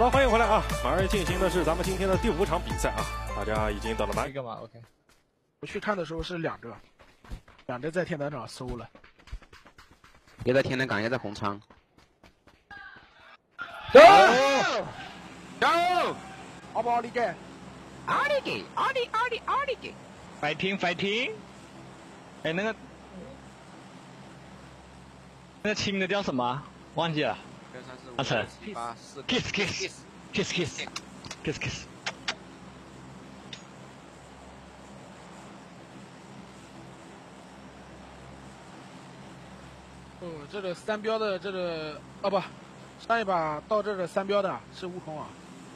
的，欢迎回来啊！马上进行的是咱们今天的第5场比赛啊！大家已经等了蛮。 一个嘛 ，OK。 我去看的时候是2个，2个在天坛场收了， 也在天坛港，也在红仓。 走， 走， 好不好？理解？ 奥利给，奥利给 ，fighting。哎，那个亲的叫什么？忘记了。阿成 ，kiss。 哦，这个3标的这个哦不，上一把到这个3标的是悟空啊。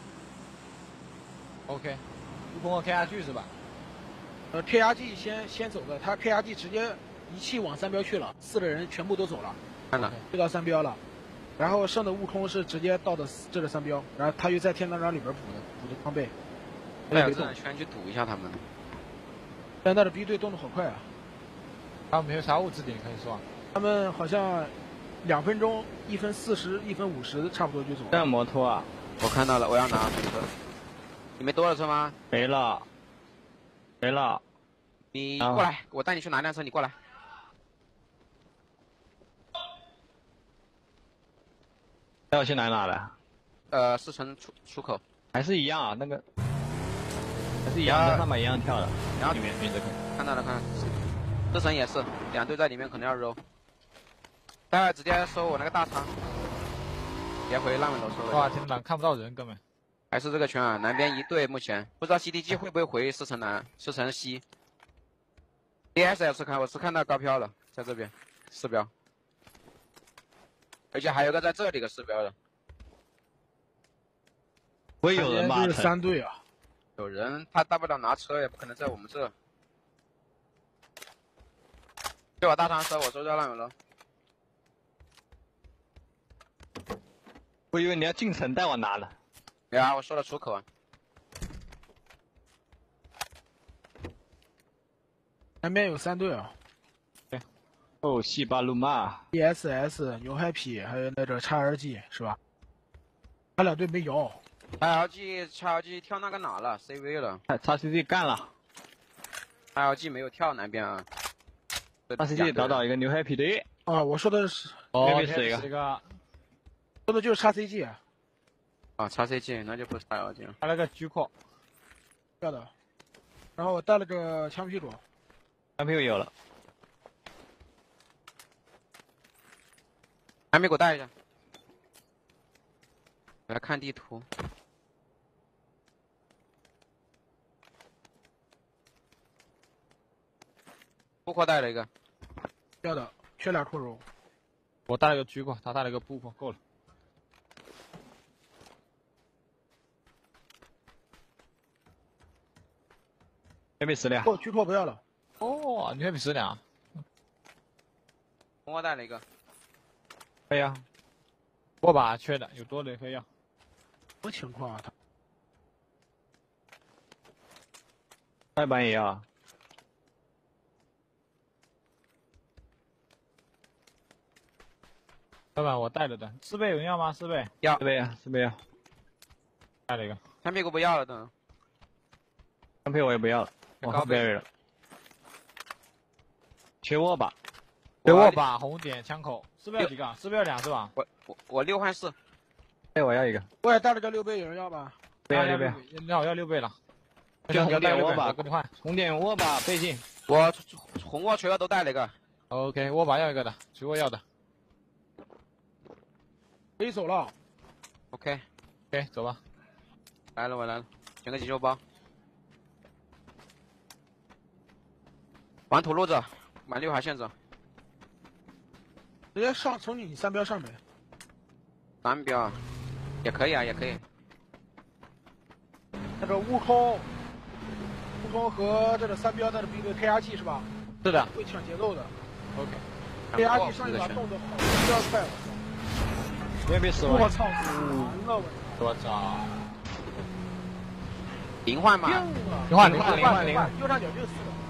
OK， 悟空和 KRG 是吧 ？KRG 先走的，他 KRG 直接一气往3标去了，4个人全部都走了， 看了， 就到3标了。然后剩的悟空是直接到的这个3标，然后他又在天坛场里边补的装备。 带有这种圈去堵一下他们。 现在的 B 队动得好快啊！ 他们没有啥物资点可以说。 他们好像2分钟1分40、1分50差不多就走了。 这摩托啊！ 我看到了，我要拿车。你没多少车吗？ 没了。 你过来，我带你去拿辆车，你过来。 那我去哪了 4层出口。 还是一样啊，那个还是一样，跟上面一样跳的。 然后里面这个看到了，4层也是，2队在里面可能要揉。待会直接收我那个大仓，别回烂尾楼收了。 哇，天哪，看不到人根本。 还是这个圈啊，南边1队目前不知道 CDG 会不会回4层南、4层西。DSS 我是看到高飘了，在这边4标，而且还有个在这里个4标的。 不会有人吧？ 这是3队啊， 有人，他大不了拿车，也不可能在我们这。就把大仓收，我收掉烂尾楼。 我以为你要进城带我拿了。 对啊，我说了出口啊。 南边有3队啊。 哦，西巴鲁马 DSS、牛 Happy 还有那个 XRG 是吧？他2队没摇。 XLG 跳那个哪了 ？CV 了。 XCG 干了。 XLG 没有跳南边啊。 XCG 找到一个牛 Happy 队。 啊，我说的是。 哦，是一个。 说的就是 XCG。 啊 ，XCG 那就不是 XLG 了。 他那个狙扩。 要的。然后我带了个枪屁股。 枪屁股有了。 还没给我带一下。我来看地图。布扩带了一个。 要的，缺2扩容。 我带了个狙扩，他带了个布扩，够了。黑皮10辆。 哦，狙扩不要了。 哦，你黑皮10辆。 红花带了一个。 可以啊。握把缺的，有多的可以要。 什么情况啊？他外板也要。外板我带着的，4倍有人要吗？4倍。 要。 4倍啊，4倍要。带了一个。 枪屁股不要了都。 枪屁我也不要了，我后边了。缺握把。缺握把，红点枪口。4倍有几个？4倍有2是吧？ 我6换4。 哎，我要一个。 我也带了个6倍，有人要吗？ 要6倍。那我要6倍了。就红点握把，跟你换。红点握把倍镜。 我红握锤握都带了一个。 OK， 握把要一个的，锤握要的。 可以走了。 OK， 走吧。 来了，我来了，选个急救包。玩土路子，满6海线走。 直接上，从你3标上呗。 3标，也可以啊，也可以。 那个悟空和这个3标在的 B 队 KRG 是吧？ 是的。 会抢节奏的。 OK。KRG 上一把动作好，比较快。 别别死亡！ 我操，死完了我操！ 0换嘛？ 零换， 右上角就死了。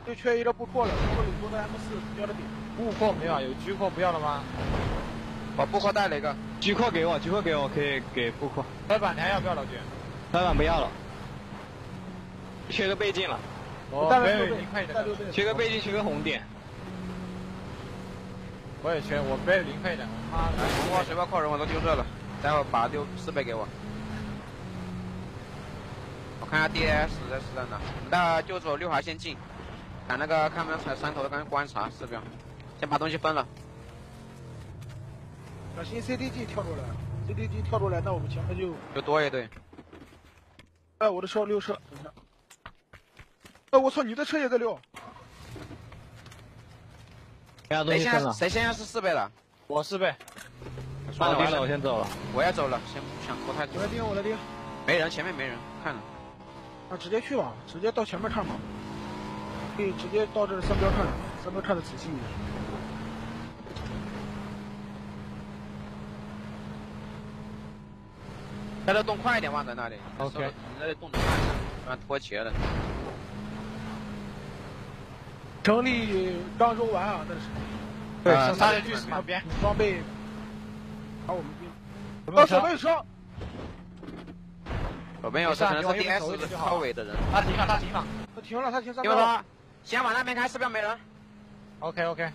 就缺一个布扩了，布扩有多的 M4 标的点。 布扩没有啊？有狙扩不要了吗？ 把布扩带了一个。 狙扩给我，可以给布扩。车板你还要不要老君？ 车板不要了，缺个倍镜了。 我带背了 0配的， 缺个倍镜，缺个红点。 我也缺，我背0配的。妈的， 我随便扩人我都丢这了，待会把4倍给我。我看下 DS 在哪？我们待会就走6号线进，赶那个看不踩山头的，赶紧观察4标，先把东西分了。 小心 CDG 跳出来 ，CDG 跳出来，那我们前面就多一队。 哎，我的车溜车，等一下。我操，你的车也在溜。 谁现在是4倍了？ 我4倍。 完了，我先走了。 我也走了，先不想拖太久。 我来盯。 没人，前面没人，看了。 啊，直接去吧，直接到前面看吧。可以直接到这3标看，3标看的仔细一点。 在这动快一点，望在那里。 OK。 你那里动得快，不然脱节了。 成立刚揉完啊，那是。 对，杀人巨石旁边装备，把我们兵。左边有车。 左边有车，可能是 DS 靠尾的人。 他停了。 他停了。 因为说，先往那边开，4标没人。 OK。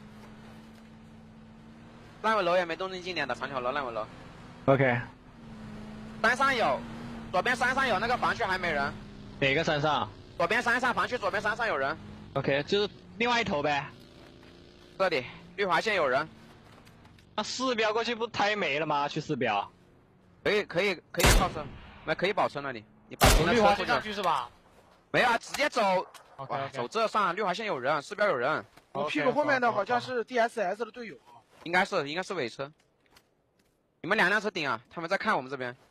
烂尾楼也没动静，近点的长桥楼烂尾楼。 OK。 山上有，左边山上有那个防区还没人。 哪个山上？ 左边山上防区，左边山上有人。 OK， 就是另外一头呗。 这里绿华线有人。 那4标过去不太没了吗？去4标。 可以靠车，可以保车那里。你把绿华线上去是吧？ 没有啊，直接走。 OK， 走这上绿华线有人，4标有人。 我屁股后面的好像是 DSS 的队友。 应该是尾车。你们2辆车顶啊，他们在看我们这边。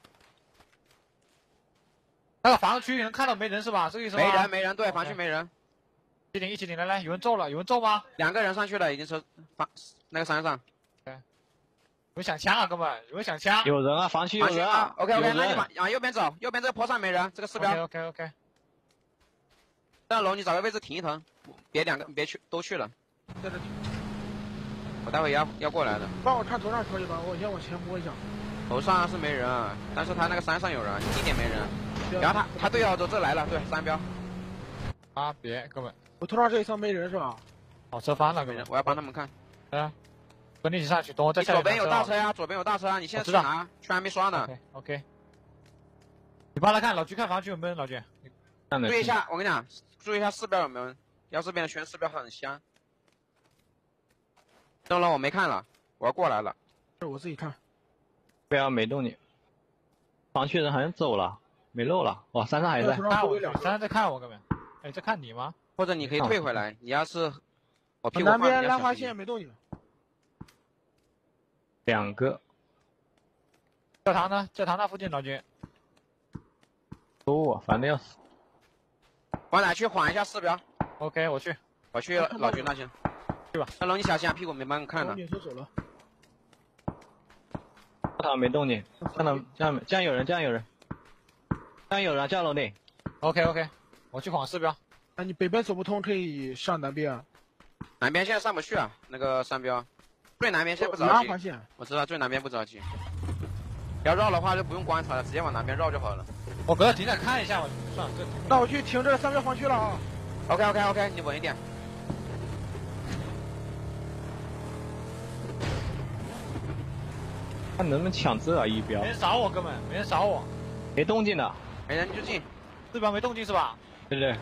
那个防区能看到没人是吧？这个意思吗？ 没人，对，防区没人。 一起顶，来，有人揍了，有人揍吗 ？2个人上去了，已经车那个山上。 对，有想枪啊，哥们，有人想枪。 有人啊，防区有人啊。 OK， 那就往右边走，右边这个坡上没人，这个4标。 OK。 这楼你找个位置停一停，别都去了。 在这停。 我待会要过来的。 帮我看头上可以吧？我先往前摸一下。 头上是没人，但是他那个山上有人，近点没人。然后他队友走这来了，对，3标。 啊，别，哥们。 我头上这一层没人是吧？ 好车翻了，哥们， 我要帮他们看。 跟你一起上去，等我再下。 左边有大车呀，你现在去拿，圈还没刷呢。 OK。你帮他看，老徐看防区有没有人？老徐。 注意一下，我跟你讲，注意一下4标有没有人。要这边的圈4标很香。灯笼我没看了，我要过来了。 是我自己看。 不要没动静。防区人好像走了，没漏了。哇，山上还在。 山上在看我，哥们。哎，在看你吗？ 或者你可以退回来，你要是我屁股南边兰花线没动静。 2个。 教堂呢？教堂那附近，老君。 烦的要死。 往哪去缓一下4标 ？OK， 我去老君那先。 去吧。 那龙你小心啊，屁股没帮你看呢。 教堂没动静，这样有人，叫楼顶。 OK， 我去晃4标。 啊，你北边走不通，可以上南边。 南边现在上不去啊，那个3标，最南边现在不着急。我知道最南边不着急。要绕的话就不用观察了，直接往南边绕就好了。 我隔着停着看一下，算了， 那我去停这3标防区了啊。 OK， 你稳一点。 看能不能抢这1标。 没人扫我，哥们，没人扫我。 没动静的。 没人就进。 4标没动静是吧？ 对。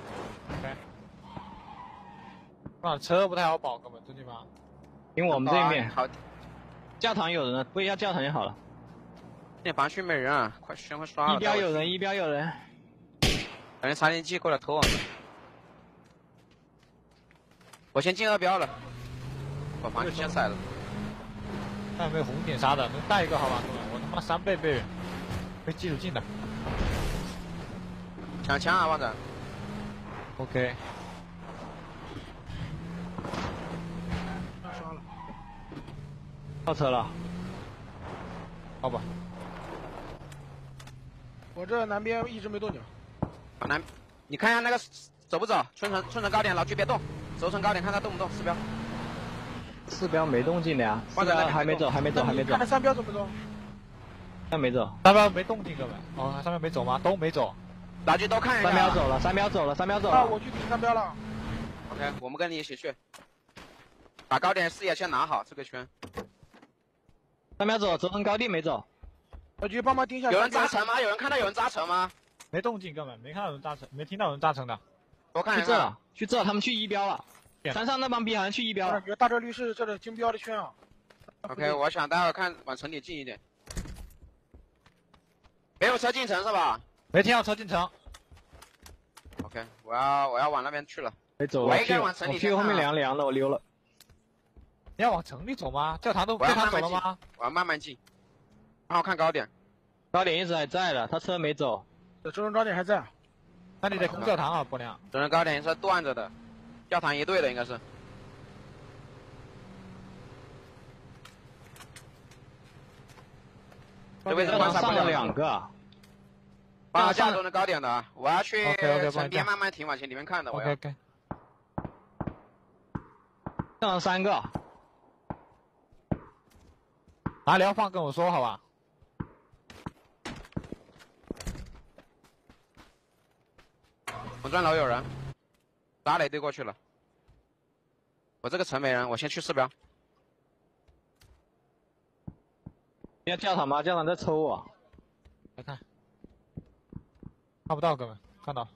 OK。车不太好保，哥们，这地方。 因为我们这一面。 好。 教堂有人了，不要教堂就好了。 这防区没人啊，快先刷了。 1标有人。 感觉插电器过来偷我们。我先进2标了。把防区先踩了。 看有没有红点啥的，能带一个好吧，哥们？我他妈3倍被人，被技术进的。 抢枪啊，旺仔。 OK。 刷了。 到车了。 好吧。 我这南边一直没动静。 你看一下那个走不走？春城高点，老区别动。 轴承高点，看他动不动四标。 四标没动静的呀，四标还没走，还没走，还没走。 看三标走不走？ 还没走。 三标没动静，各位。哦，上面没走吗？都没走。 老季都看一下。 三标走了，三标走了，三标走了。 啊，我去顶三标了。 OK， 我们跟你一起去。把高点视野先拿好，这个圈。 三标走，轴承高地没走。 老季帮忙盯一下。 有人扎城吗？有人看到有人扎城吗？ 没动静，根本没看到有人扎城，没听到有人扎城的。 我看一下。 去这，他们去一标了。山上那帮逼好像去一标了。 感觉大车驴是这个金标的圈啊。 OK， 我想待会看往城里近一点。没有车进城是吧？ 没听到车进城。 OK， 我要往那边去了。 没走了。 我一个人往城里去后面凉凉的，我溜了。 你要往城里走吗？教堂走了吗？ 我要慢慢进。让我看高点。 高点一直还在的，他车没走。 这中高点还在。 那你得攻教堂啊，波亮。 中高点是断着的，教堂一队的应该是。这位置观察不了 2个。 帮我架中的高点的，我要去城边慢慢停，往前里面看的。我要。 OK。 上3个。 哪里要放跟我说好吧。 红砖楼有人，打雷队过去了。我这个城没人，我先去4标。 要教堂吗？教堂在抽我。 来看，看不到哥们，看到。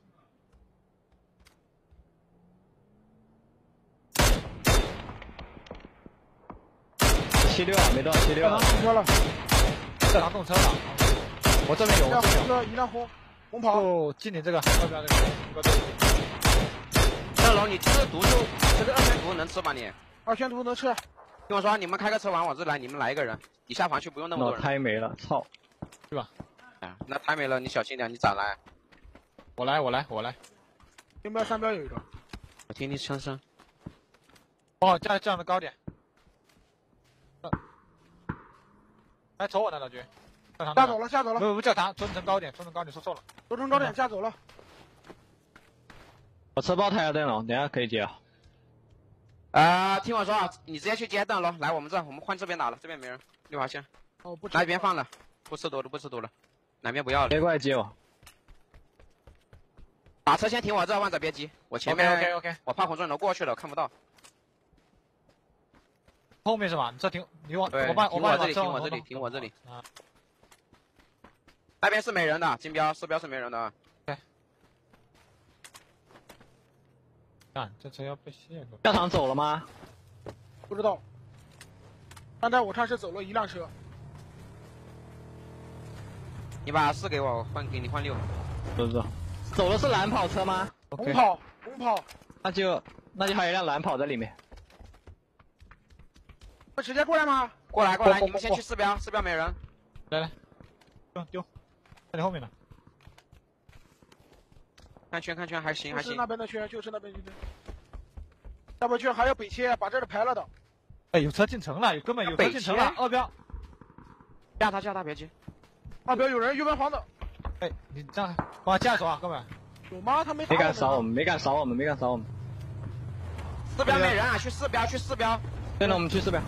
76啊，没到76。 教堂动车了。 教堂动车了。我这边有。 一辆红跑。 就进你这个2标这个。 这楼你吃毒就这个2圈毒能吃吧你 ？2圈毒能吃。 听我说，你们开个车往我这来，你们来一个人，底下防区不用那么多人。 胎没了，操！ 对吧？ 啊，那胎没了，你小心点，你咋来？ 我来。 金标3标有一个。 我听你枪声。 帮我架这样的高点。来瞅我呢，老军。 架走了。 不，教堂，中城高点，说错了。 中城高点架走了。 我车爆胎了，灯笼，等下可以接啊。 听我说啊，你直接去接灯笼，来我们这，我们换这边打了，这边没人，6号线。 哦，不。 那边放了，不吃毒了，南边不要了。 别过来接我。 把车先停我这，万者别急，我前面 OK， 我怕红砖楼过去了，我看不到。 后面是吧？你这停，我停我这里。啊。那边是没人的，金标4标是没人的。 对。这车要被卸了。 教堂走了吗？ 不知道。刚才我看是走了一辆车。 你把4给我，给你换6。 走的是蓝跑车吗？ 红跑。 那就还有一辆蓝跑在里面。 那直接过来吗？ 过来，你们先去4标，4标没人。 来，丢，在你后面呢。 看圈还行。 就是那边的圈，就是那边的圈。下边圈还有北切，把这里排了的。 哎，有车进城了，根本有车进城了。2标。 架他别急。 2标有人右边黄的。 哎，你这样帮我架走啊，哥们。 有吗？他没敢扫我们。 4标没人啊，去4标。 对了，我们去4标。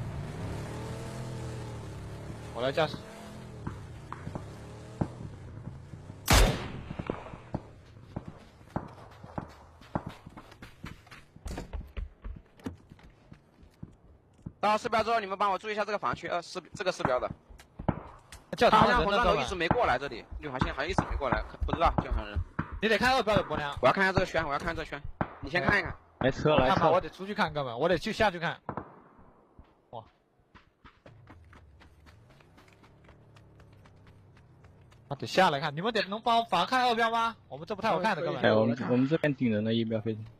我来驾驶。 到4标之后，你们帮我注意一下这个防区，这个4标的。 教堂人红砖楼一直没过来，这里6号线好像一直没过来，不知道教堂人。 你得看2标的波量。 我要看一下这个圈，你先看一看。 来车。 我得出去看，哥们，我得下去看。哇！得下来看，你们能帮我反看2标吗？我们这不太好看的，哥们。 我们这边顶人的1标飞机。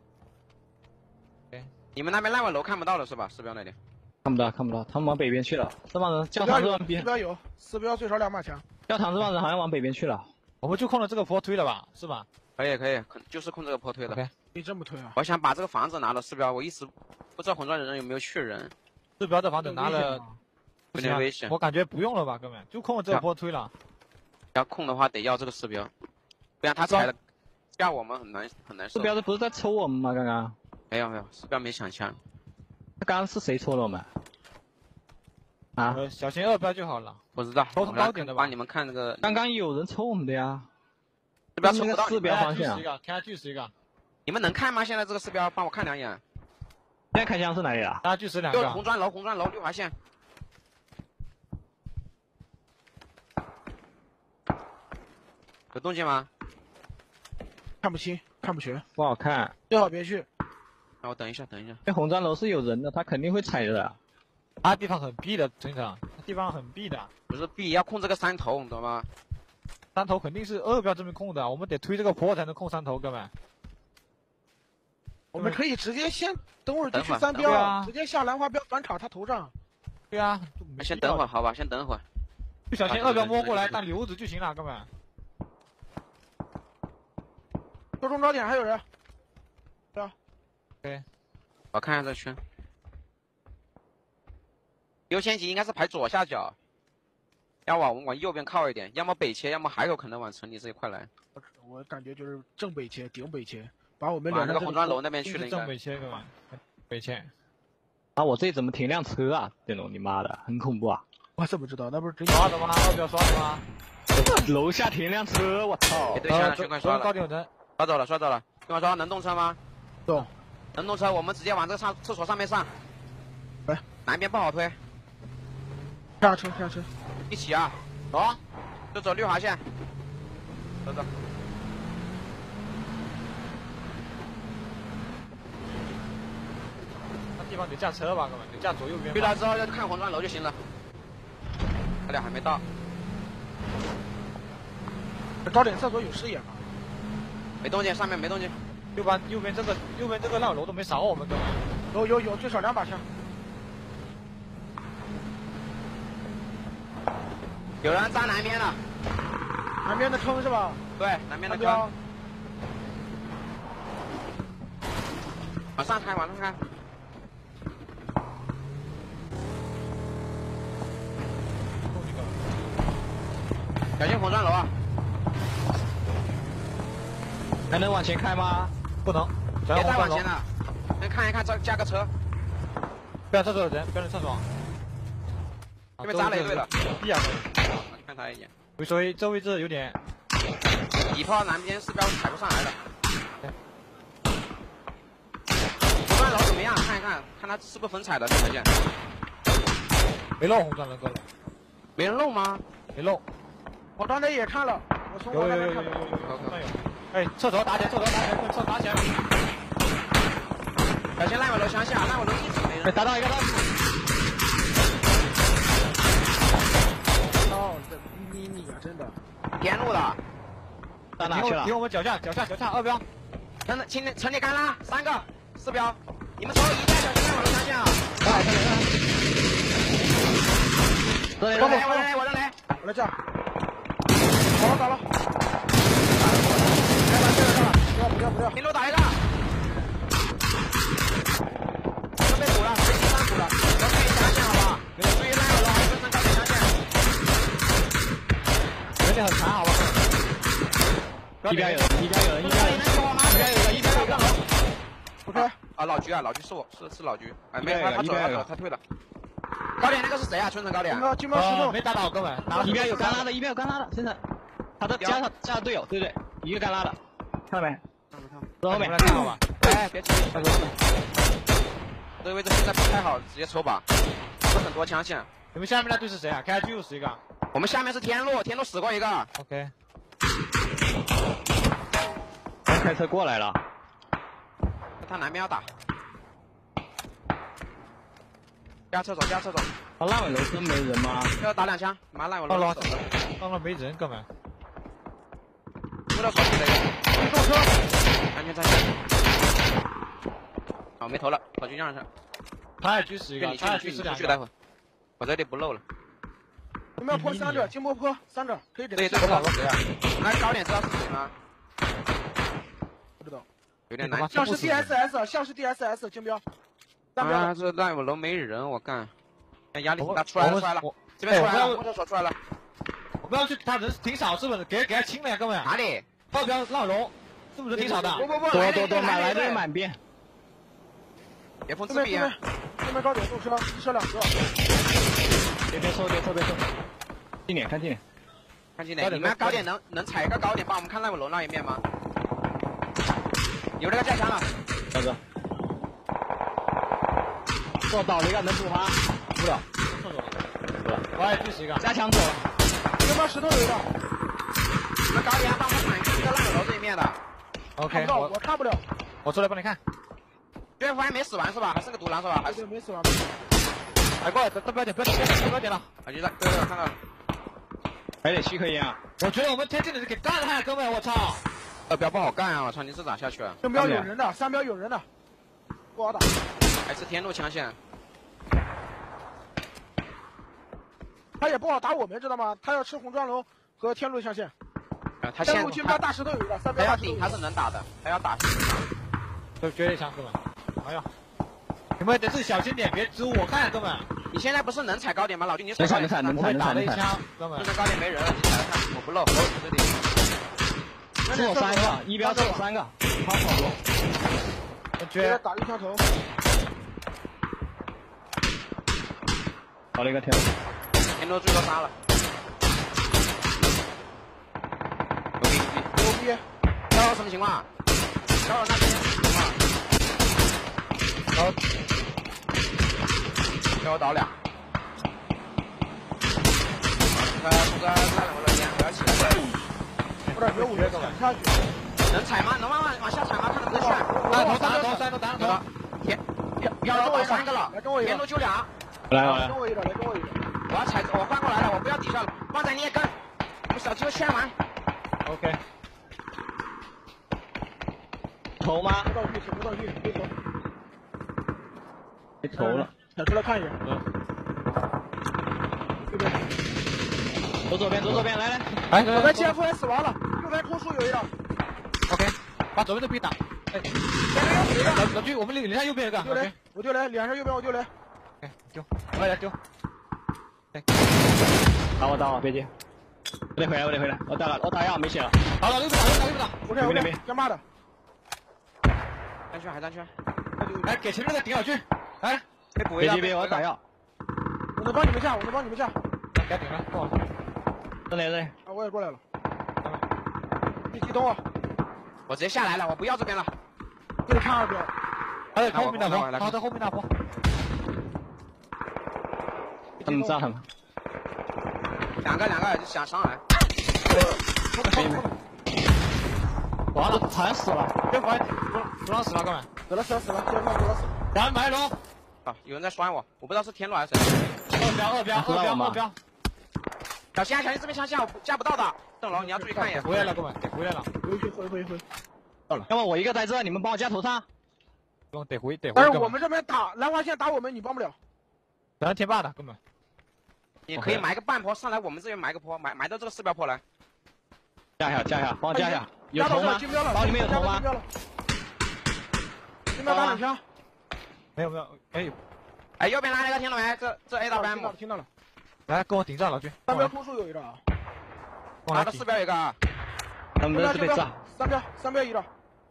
你们那边烂尾楼看不到了是吧？4标那里。 看不到，他们往北边去了。这帮人教堂这边。 4标有，4标最少2码强。 教堂这帮人好像往北边去了。 我们就控了这个坡推了吧，是吧？ 可以，就是控这个坡推的。 你这么推啊？ 我想把这个房子拿了4标，我一直不知道红砖人有没有去人。 4标这房子拿了， 有点危险。 我感觉不用了吧，哥们，就控了这个坡推了。 要控的话得要这个4标，不然他踩了，压我们很难受。 4标这不是在抽我们吗？刚刚。 没有，是标没抢枪。 那刚刚是谁戳了我们？啊？ 小心2标就好了。 不知道。 沟通高点的吧。 帮你们看那个。 刚刚有人戳我们的呀。 4标抽不到。 4标方向。 看下巨石一个。 你们能看吗？现在这个4标，帮我看2眼。 现在开枪是哪里啊？ 看下巨石2个。 红砖楼6华线。有动静吗？ 看不清，看不全， 不好看。 最好别去。 那我等一下。 那红砖楼是有人的，他肯定会踩的。 他地方很闭的，村长，地方很闭的。 不是闭，要控这个山头，你懂吗？ 山头肯定是2标这边控的，我们得推这个坡才能控山头，哥们。 我们可以直接先等会儿就去3标，直接下兰花标转卡他头上。 对啊， 先等会儿，好吧，先等会儿。 就小心2标摸过来当瘤子就行了，哥们。 做中招点还有人。对啊。 对。 我看一下这圈。优先级应该是排左下角，要往右边靠一点，要么北切，要么还有可能往城里这一块来。 我感觉就是正北切、顶北切，把我们往那个红砖楼那边去了。 正北切，哥们，北切。 啊，我这里怎么停辆车啊？电龙，你妈的，很恐怖啊！ 我怎么知道？那不是真刷的吗？2标刷的吗？ 楼下停辆车，我操！ 对象全快刷了。 高点有人。 刷走了。跟我说能动车吗？ 动。 能动车，我们直接往这个厕所上面上。 来， 南边不好推。 下车， 一起啊！走，就走6华线。走。 那地方得架车吧，哥们，得架左右边。 去了之后就看红砖楼就行了。他俩还没到。 招点厕所有视野吗？ 没动静，上面没动静。 右边这个烂楼都没扫我们，哥们。 有，最少2把枪。 有人扎南边了， 南边的坑是吧？ 对，南边的坑。往上开。小心红砖楼啊！ 还能往前开吗？ 不能， 别再往前了。先看一看，加个车。 不要厕所有人，不要进厕所。 这边扎了一队了。 必啊！ 看他一眼。 所以这位置有点。 底炮南边4标踩不上来了。红砖楼怎么样？看一看，看他是不是粉踩的这条线。 没漏红砖楼，哥们。 没人漏吗？ 没漏。 我刚才也看了，我从我那边看了。 有。哎，厕所打起来，厕所打起来。 小心烂尾楼向下，烂尾楼一直没人。 打到一个到。 哦，这迷你啊，真的。 天路的。 到哪去了？ 停我们脚下2标。 城里干拉3个4标，你们抽一下小心烂尾楼向下。 我扔雷，我来架。好了。不要！ 平路打一个。都被补了，被第3补了，要注意枪线好不好？注意烂尾楼还有分高点枪线。 人家很残，好吧？ 一边有人。 OK。 啊，老局是我，是老局。哎，没有，他走了，他退了。高点那个是谁啊？村城高点。 金毛石头没打倒，哥们。 一边有干拉的，村城。他的加上队友，对，一个干拉的，看到没？走后面来看好吧。 哎，别急，这个位置现在不太好，直接抽吧，有很多枪线。 你们下面那队是谁啊？开局又是一个。 我们下面是天路死过一个。 OK。 他开车过来了。 他南边要打。加厕所。 啊，烂尾楼真没人吗？ 要打2枪，马上烂尾楼。 到了没人，哥们。 不知道手机谁。 动车。 安全站线。好，没投了，跑军将上。 他也狙死一个，他也狙死2个。 待会儿，我这里不漏了。 我们要破3者，金波坡3者可以给。 对，这个谁啊？来高点知道是谁吗？ 不知道。 有点难。 像是 DSS 金标。 啊，这烂尾楼没人，我干。压力挺大，出来了。这边出来了，摩托出来了。 我们要去，他人挺少，是不是？给他清了呀，哥们。 哪里？ 2标烂尾楼，是不是挺少的？ 不， 多，满来队满编。 别碰自闭啊！ 对面高点动车，一车两个。 别抽。近点看近点。 看近点，你们高点能踩个高点帮我们看那个楼那一面吗？有这个架枪了。 大哥。我倒了一个能补吗？补了。 我也第10个。 加强走了。 对面石头有一个。 你们高点帮我们铲一个那个楼这一面的。 OK， 我看不了。 我出来帮你看。 对方还没死完是吧？还是个独狼是吧？ 对，没死完。 来过来，都不要点，不要点了。 啊，就在，对，看到了。 还得7颗烟啊！ 我觉得我们天津的是给干了，哥们，我操！ 2标不好干啊！我操，你是咋下去啊 ？2标有人的，3标有人的，不好打。 还是天路枪线。 他也不好打我们，知道吗？他要吃红砖楼和天路象限。 他现在天标大石头有一个，3标他要顶他是能打的，他要打。 都绝对枪，哥们！哎呀，你们得自己小心点，别支我看，哥们。 你现在不是能踩高点吗？老弟，你踩能踩， 我打了一枪，哥们。 就算高点没人了，你踩了看，我不漏，我这里。 只有3个，一标只有3个，好多。 我觉得打一枪头。 搞了一个天路。 天路最多杀了。 牛逼！ 小老什么情况？小老那边什么情况？给我倒2。那两个人点，不要起来。 不是，别5月下去。 能踩吗？能往下踩吗？看能不能旋？ 头打了。 飘了我3个了，天路就2。 来， 跟我一个，来跟我一个。 我要踩，我换过来了，我不要底下了。旺仔你也跟，我们小鸡圈完。 OK。 投吗？ 不道具，别投。 没投了。 踩出来看一眼。这边。 走左边，来。 哎，左边接出来死亡了，右边空树有一个。 OK， 把左边的逼打。哎，老巨，我们连上右边一个。 丢雷，我丢雷，脸上右边我丢雷。 哎，丢，我来丢。哎， 打我，别急。我得回来，我打药没血了。 好了，右边打。 OK，干嘛的？ 还单圈。 来，给前面那个顶老巨。来， 别，我打药。 我能帮你们下。 给顶了，过。 这里。 啊，我也过来了。别激动啊！ 我直接下来了，我不要这边了。 给你看2标。 他在后面那波。 他们炸他们。 两个就想上来。 完了，惨死了！ 别管，独狼死了，哥们。 死了，接着放独狼死了。 然后埋龙。 啊，有人在拴我，我不知道是天路还是谁。 2标。 小心这边向下，我架不到的。邓龙，你要注意看一眼。 回来了，哥们，得回来了。 回。 到了。要么我一个在这，你们帮我加头上。 得回。 但是我们这边打兰花线打我们，你帮不了。 咱天霸的，哥们。 你可以埋个半坡上来，我们这边埋个坡，埋到这个4标坡来。 加一下，帮我加一下。有头吗？包里面有头吗？ 金标打2枪。 没有。 哎，右边来了一个，听到没？这 A 到 M。 听到了。 来，跟我顶上，老军。 3标空树有一个。 打到4标一个。 他们这是被炸。 3标一个。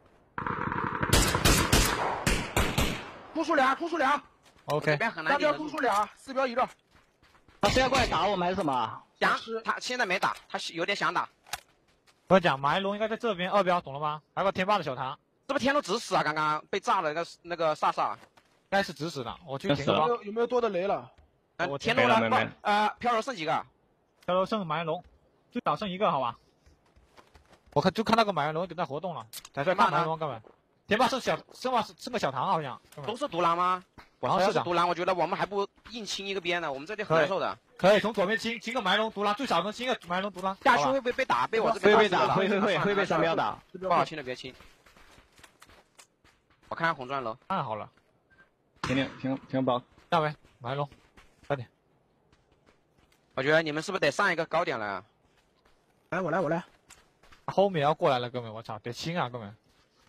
空树俩。 OK。 3标空树俩，4标一个。 他是要过来打我们还是什么？ 他现在没打，他有点想打。 我讲埋龙应该在这边2标，懂了吗？还有个天霸的小唐。 是不是天路直死啊？刚刚被炸了那个萨萨。 应该是直死的，我去顶了。有没有多的雷了？ 天路了，飘柔剩几个？ 飘柔剩埋龙，最少剩1个，好吧？我看那个埋龙给他活动了，才算看埋龙，哥们。天霸剩个小唐好像。 都是独狼吗？ 好像是独狼，我觉得我们还不硬清一个边呢，我们这里很难受的。 可以从左边清个埋龙独狼，最少能清个埋龙独狼。 下去会不会被打？被我这边会被打，会被3标打。 不好清的别清。我看看红砖楼。 看好了。 停包。 下位埋龙，快点。 我觉得你们是不是得上一个高点来啊？ 来，我来。 后面要过来了，哥们，我操，得清啊，哥们。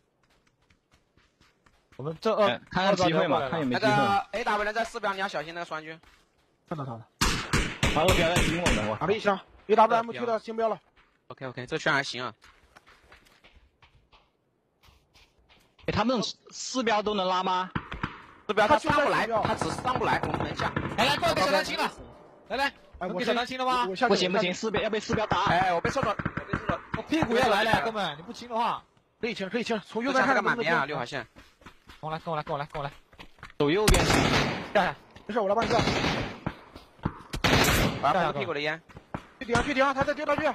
我们这看看机会嘛，看有没有机会。 那个 AW 人在4标，你要小心那个双军。 看到他了。 2标在盯我们，我打了一枪 ，AWM 推到星标了。 OK， 这圈还行啊。 他们4标都能拉吗？ 四标他上不来，他只是上不来，我们能下。 来，过来给小南清了，来，我给小南清了吗？ 不行，四标要被四标打。 哎，我被射了， 我屁股要来了，哥们，你不清的话， 可以清，从右边看个满边啊，6号线。 跟我来， 走右边， 下， 没事，我来帮你下。 我要喷屁股的烟。 去顶，他在跌道具。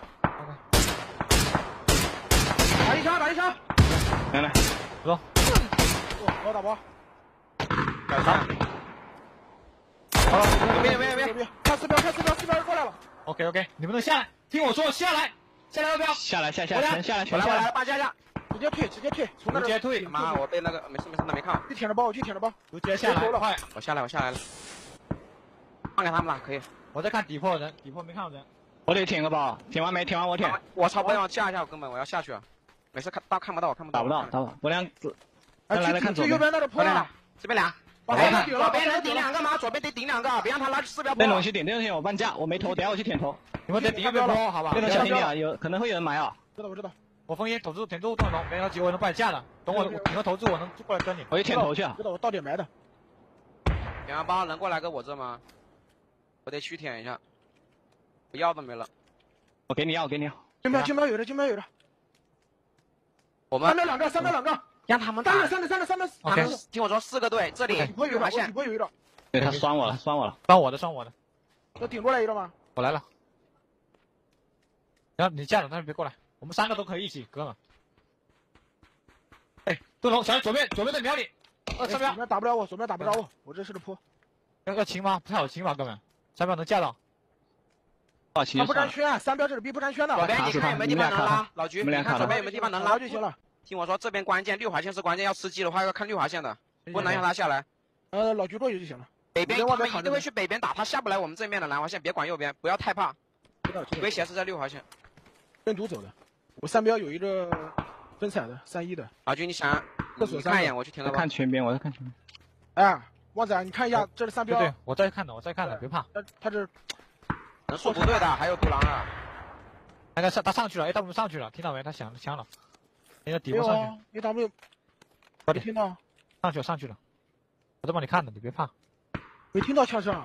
打一枪， 来， 走， 我打包。 改枪。 好了，别， 看四标过来了。 OK，你们能下来？听我说，下来要不要？ 下来，全下来， 我来，下， 直接退，从那直接退。 妈，我被那个没事，那没看。 去舔着包， 直接下来，快！ 我下来了。放给他们了，可以。 我在看底破人，底破没看到人。 我得舔个包，舔完没？舔完我舔。 我操！不要下一下，根本我要下去了。没事，看不到， 打不到。我俩来看左右边那个破了， 这边俩。左边能顶2个吗？左边得顶2个，别让他拉4标。 那东西顶，我半架，我没投，等下我去舔头。 你们得顶1标坡，好吧？ 这种小心点啊，可能会有人埋啊。 我知道。我封印投住，舔住动龙，别着急，我能帮你架的。等我你们投住，我能过来跟你。 我去舔头去啊。 知道我到点埋的。 点完包能过来跟我这吗？我得去舔一下。药都没了。 我给你药。金标有的。 我们 3标2个。 让他们打。 3标。 他们听我说4个队，这里有一线。有一个。 对他双我了。 双我的。 要顶过来一个吗？ 我来了。然后你架着，但是别过来。我们3个都可以一起，哥们。哎，杜龙，小心左边在瞄你。3标。 左边打不了我，我这是个坡。 要清吗？不太好清吧，哥们。3标能架到。 他不粘圈，3标这里逼不粘圈的。 左边你看有没有地方能拉？老菊，你看左边有没有地方能拉就行了。 听我说，这边关键6号线是关键，要吃鸡的话要看6号线的，不能让他下来。 老菊过去就行了。 北边他们一定会去北边打，他下不来我们这面的蓝华线，别管右边，不要太怕。危险是在6号线。 跟独走的，我3标有一个分彩的31的。 老菊，你想你看一眼，我去填了。 看全边，我在看全边。 哎，旺仔，你看一下，这是3标。 对，我在看的，别怕。 他这人数不对的，还有独狼啊。 那个他上去了 ，AW 上去了，听到没？他响了。那个底部上去。 AW， 没听到。 上去了。我在帮你看的，你别怕。 没听到枪声。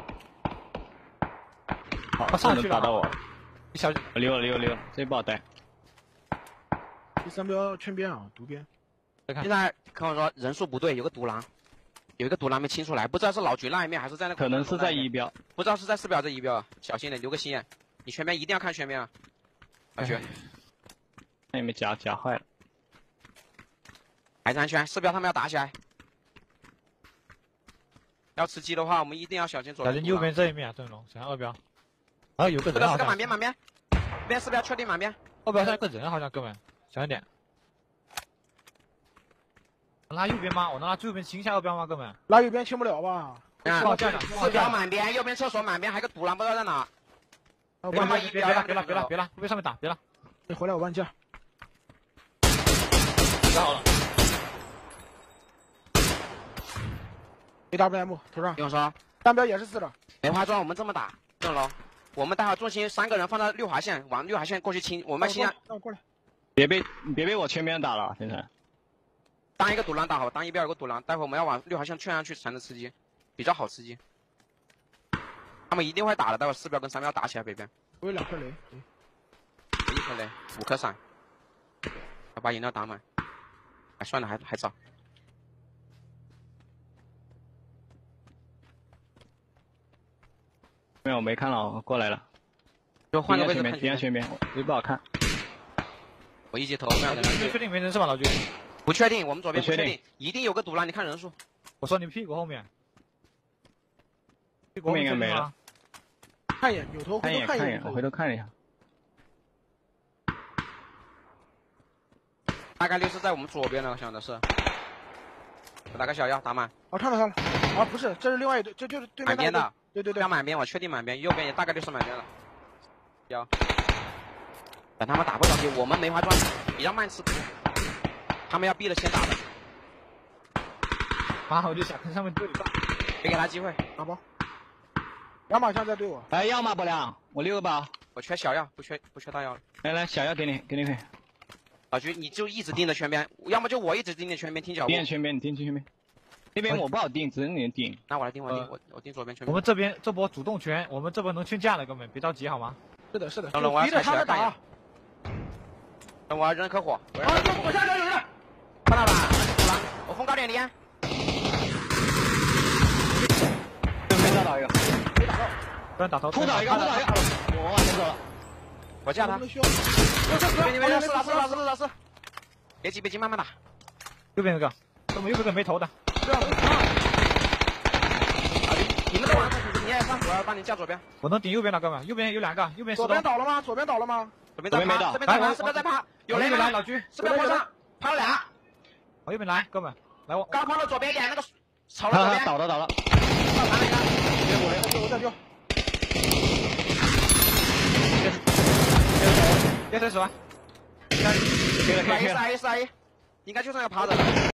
好， 他上去了。 打到我。 你小溜，这不好带。 第3标圈边啊，独边。 现在跟我说人数不对，有个独狼没清出来，不知道是老菊那一面还是在那个。 可能是在1标， 不知道是在4标这1标，小心点，留个心眼。你全边一定要看全边啊，老菊。 那有没有夹坏了？ 还是安全，4标他们要打起来。要吃鸡的话，我们一定要小心左边。 小心右边这一面，郑龙，想2标。然后有个人。 这个是个满边，这边4标确定满边。 2标上有个人好像，哥们，小心点。能拉右边吗？我能拉右边清下2标吗，哥们？ 拉右边清不了吧 ？4标满边，右边厕所满边，还有个独狼不知道在哪。别拉， 后边上面打，别拉。 你回来我帮你架。 架好了。 AWM 头上。 听我说 3标也是4的。 梅花桩我们这么打，郑龙，我们待会重心3个人放到6号线，往6号线过去清，我们先。 过来。 别被我全边打了，先生。 当一个独狼打好，当1标有个独狼，待会我们要往6号线劝上去才能吃鸡，比较好吃鸡。他们一定会打的，待会4标跟3标打起来，北边。 我有2颗雷 ，1颗雷，5颗闪，要把饮料打满。哎，算了，还早。 没有，没看到，我过来了。 就换个位置看全边，这不好看。 我一级头， 你确定没人是吧，老君？ 不确定，我们左边不确定，一定有个独狼，你看人数。 我说你屁股后面。 后面应该没了。 看一眼，扭头回头看一眼， 我回头看了一下。 大概率是在我们左边了，我想的是。我打个小药打满。 哦，看到他了。啊，不是，这是另外一队，这就是对面满边的。 对。 要满边，我确定满边，右边也大概率是满边了。要。等他们打不着急，我们梅花桩比较慢吃苦，他们要逼着先打的。 妈，我就想跟上面对打， 别给他机会。 打包。2把枪在对我。 哎，要吗，不良？我6个包。 我缺小药，不缺大药了。 来，小药给你。 老徐，你就一直盯着圈边，要么就我一直盯着圈边听脚步。 盯着圈边，你盯着圈边。 那边我不好定，只能你定。 那我来定，我定左边圈。 我们这边这波主动权，我们这波能劝架的，哥们别着急好吗？ 是的，是的。 等等，我要逼着他们打。 等我要扔颗火。 我下有人。 看到了，我封高点离。 没打到一个， 没打到，不然打头。 突倒一个，我往前走了。 我架他。别老师，别急，慢慢打。 右边有个，我们右边有个没头的。 你们都往你也上，我要帮你架左边。 我能顶右边了，哥们，右边有2个，右边左边倒了吗？ 左边没倒，这边是不是在趴？有人来，老居， 是不是坡上趴了俩？ 往右边来，哥们，来我。 刚趴到左边一点，那个草了左边。 倒了。 上盘了一个， 我再丢。 别伸手啊！ 可以，应该就剩要趴着了。